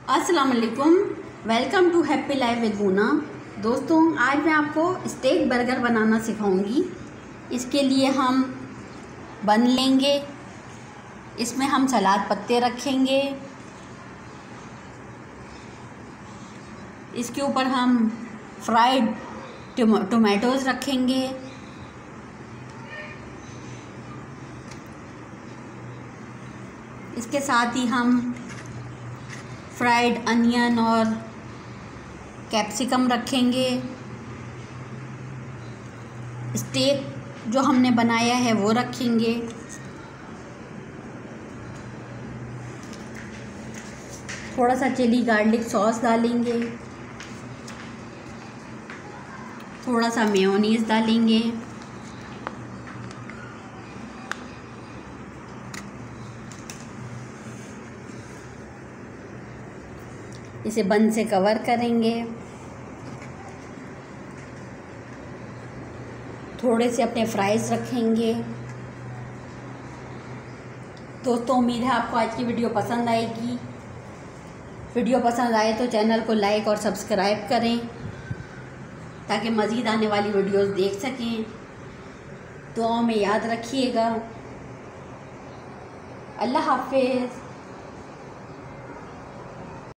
अस्सलाम वालेकुम। Welcome to happy life with Muna. दोस्तों, आज मैं आपको स्टेक बर्गर बनाना सिखाऊंगी। इसके लिए हम बन लेंगे, इसमें हम सलाद पत्ते रखेंगे, इसके ऊपर हम फ्राइड टोमेटोज़ रखेंगे, इसके साथ ही हम फ्राइड अनियन और कैप्सिकम रखेंगे। स्टेक जो हमने बनाया है वो रखेंगे। थोड़ा सा चिली गार्लिक सॉस डालेंगे, थोड़ा सा मेयोनीज़ डालेंगे, इसे बन से कवर करेंगे। थोड़े से अपने फ्राइज़ रखेंगे। दोस्तों, उम्मीद है आपको आज की वीडियो पसंद आएगी। वीडियो पसंद आए तो चैनल को लाइक और सब्सक्राइब करें ताकि मज़ीद आने वाली वीडियोस देख सकें। दुआओं में याद रखिएगा। अल्लाह हाफ़िज़।